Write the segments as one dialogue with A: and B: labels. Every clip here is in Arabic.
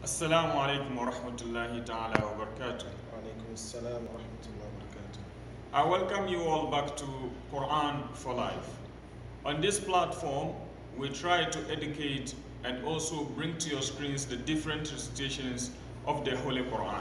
A: Assalamu alaikum wa rahmatullahi ta'ala wa barakatuh.
B: Alaikum assalam wa rahmatullahi wa barakatuh.
A: I welcome you all back to Quran for Life. On this platform, we try to educate and also bring to your screens the different recitations of the Holy Quran.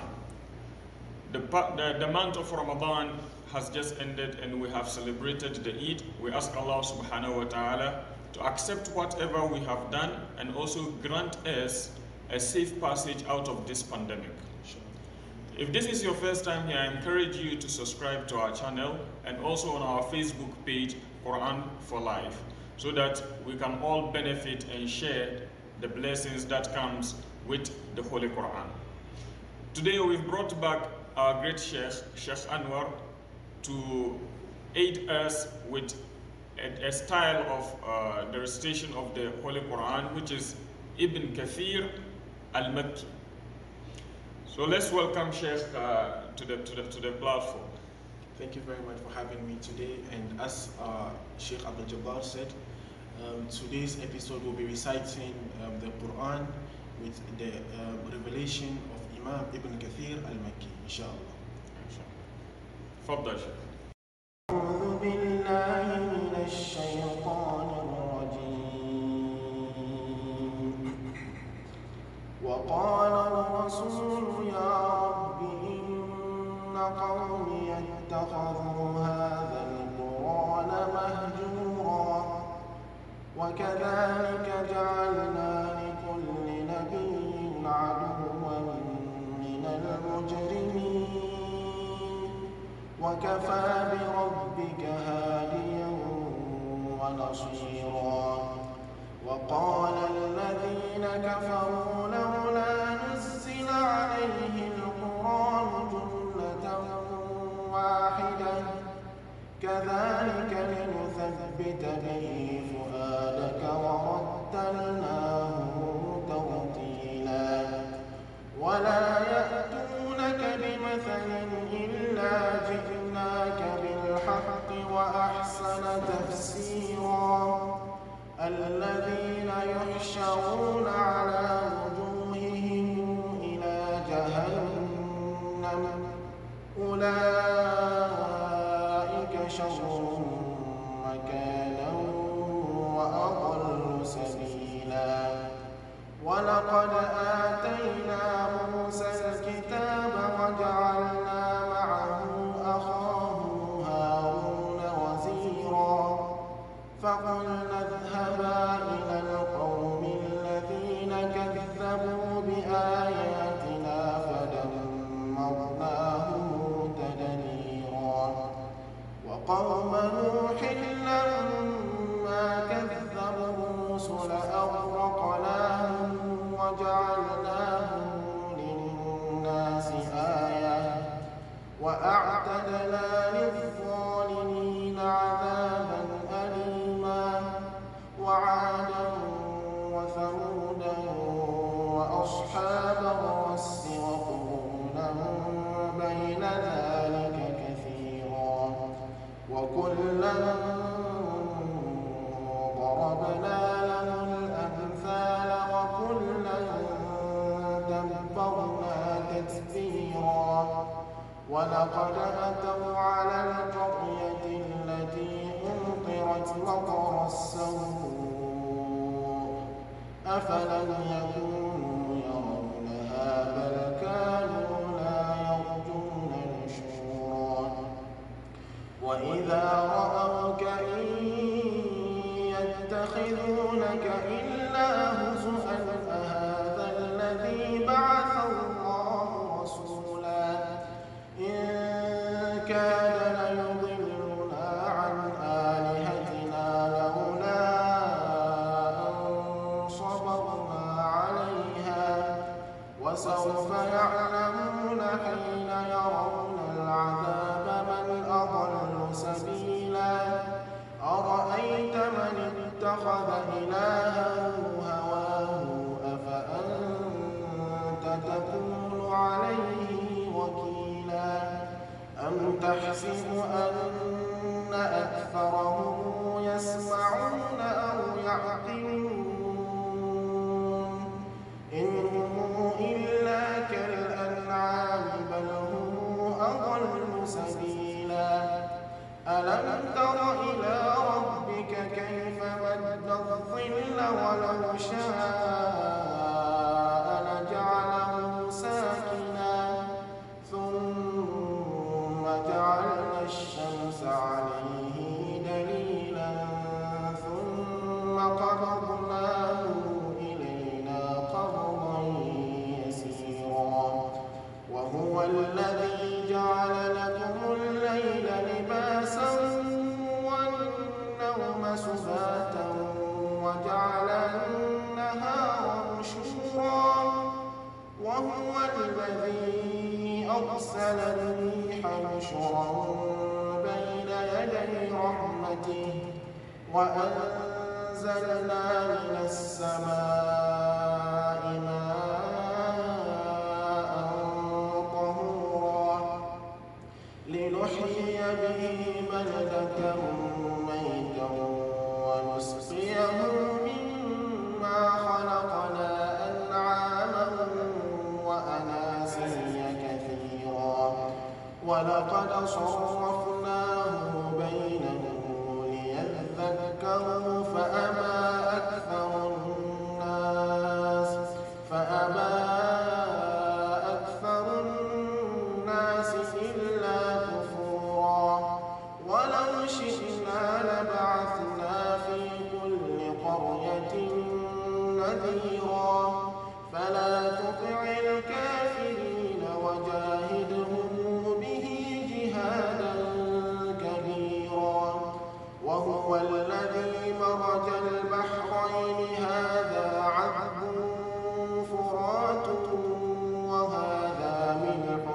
A: The month of Ramadan has just ended and we have celebrated the Eid. We ask Allah subhanahu wa ta'ala to accept whatever we have done and also grant us a safe passage out of this pandemic. If this is your first time here, I encourage you to subscribe to our channel and also on our Facebook page, Quran for Life, so that we can all benefit and share the blessings that comes with the Holy Quran. Today we've brought back our great Sheikh Anwar, to aid us with a style of the recitation of the Holy Quran, which is Ibn Kathir al-Makki. So let's welcome Sheikh to the platform.
B: Thank you very much for having me today. And as Sheikh Abdul Jabbar said, today's episode will be reciting the Quran with the revelation of Imam Ibn Kathir al-Makki, inshallah.
A: Fadda Sheikh.
B: أعوذ بالله من الشيطان الرجيم. وقال الرسول يا رب إن قومي اتخذوا هذا القرآن مهجورا وكذلك جعلنا لكل نبي عدوا من المجرمين وكفى بربك هاديا ونصيرا. وقال الذين كفروا لولا نزل عليه القرآن جملة واحدة كذلك لنثبت به فؤادك ورتلناه ترتيلا. ولا يأتونك بمثل إلا جئناك بالحق وأحسن تفسيرا. الذين يحشرون على وجوههم إلى جهنم أولئك شر مكانا وأضل سبيلا. ولقد آتينا موسى الكتاب وجعلنا معه أخاه هارون وزيرا. فقلنا اذهبا إلى القوم الذين كذبوا بآياتنا فدمرناهم تدميرا. وقوم نوح لما كذبوا الرسل أغرقناهم وجعلناهم للناس آية وأعتدنا للظالمين عذابا أليما. وعادا وثمودا وأصحاب الرس وقرونا بين ذلك كثيرا. وكلا ضربنا له الأمثال وكلا دبرنا تدبيرا. ولقد أتوا على القرية التي أمطرت مطر السوء أفلم يكونوا يرونها بل كانوا لا يرجون نشورا. وإذا رأوك إن يتخذونك إلا هزؤا أهذا الذي بعث الله رسولا. إن كاد ليضلنا عن آلهتنا لولا أن صبرنا عليها. وسوف يعلمون حين يرون العذاب من أضل سبيلا. أرأيت من اتخذ إلهه هواه أفأنت تكون عليه وكيلا. أم تحسب أن أكثرهم يسمعون أو يعقلون إن هم إلا أرسل الريح بشرا بين يدي رحمته وأنزلنا من السماء ماء طهورا لنحيي به بلدة ميتا ونسقيه مما خلقنا أنعاما وأناسيا كثيرا ولقد صرفناه بينهم ليذكروا فأبى أكثر الناس إلا كفورا ولو شئنا لبعثنا في كل قرية نذيرا فلا تطع الكافرين وجاهدهم به جهادا كبيرا وهو الذي مرج البحرين هذا عذب فرات وهذا ملح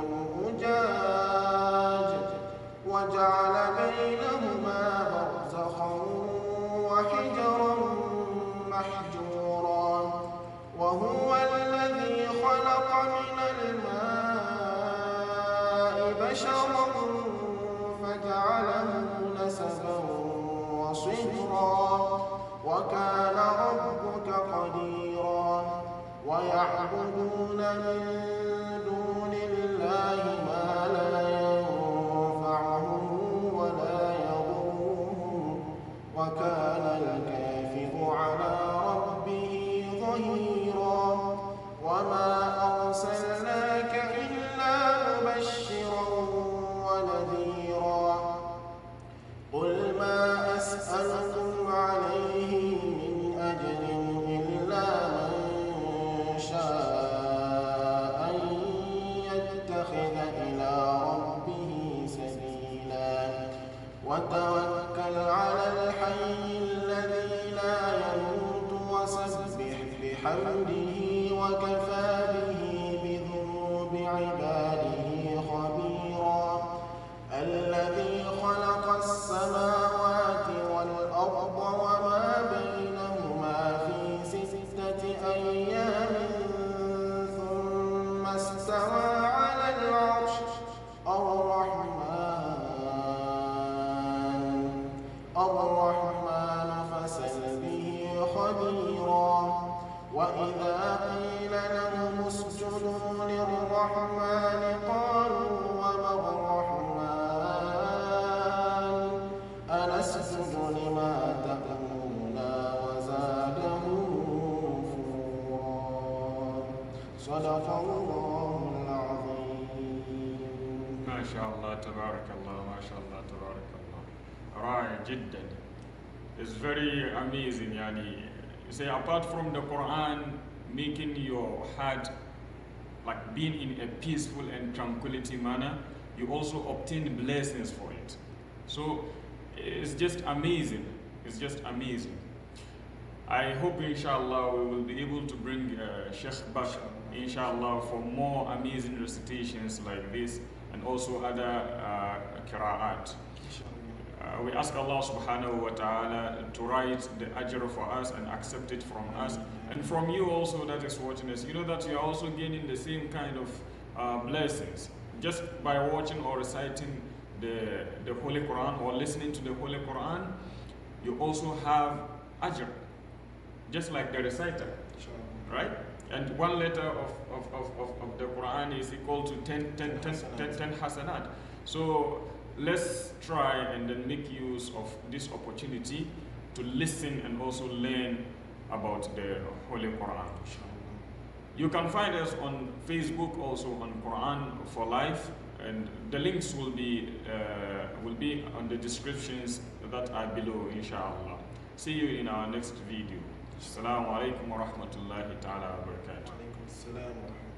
B: أجاج وجعل بينهما برزخا وحجرا محجورا وهو الذي خلق من الماء بشرا فجعله نسبا وصهرا وكان ربك قديرا ويعبدون من دون الله ما لا ينفعهم ولا يضرهم وكان الكافر على ربه ظهيرا وما أرسلناك إلا مبشرا ونذيرا قل ما أسألكم عليه من أجر إلا من شاء أن يتخذ إلى ربه سبيلا وتوكل على الحي الذي لا يموت وسبح بحمده وكفى به بذنوب عباده خبيرا الذي خلق السماوات والأرض وما بينهما في 6 أيام ثم استوى على العرش الرحمن فاسأل به خبيرا وإذا قيل لهم اسجدوا للرحمن قالوا وما الرحمن أنسجد لما تأمرنا وزادهم نفورا صدق الله العظيم
A: ما شاء الله تبارك الله ما شاء الله تبارك الله رائع جدا. It's very amazing yani. You say apart from the Quran making your heart like being in a peaceful and tranquility manner, you also obtain blessings for it. So it's just amazing. It's just amazing. I hope inshallah we will be able to bring Sheikh Bashar inshallah for more amazing recitations like this and also other qira'at. We ask Allah subhanahu wa ta'ala to write the ajr for us and accept it from us and from you also that is watching us. You know that you are also gaining the same kind of blessings just by watching or reciting the Holy Quran or listening to the Holy Quran. You also have ajr just like the reciter, right? And one letter of the Quran is equal to 10 hasanat. So let's try and then make use of this opportunity to listen and also learn about the Holy Quran. You can find us on Facebook also on Quran for Life, and the links will be on the descriptions that are below, inshallah. See you in our next video. Assalamu alaikum wa rahmatullahi ta'ala wa barakatuh.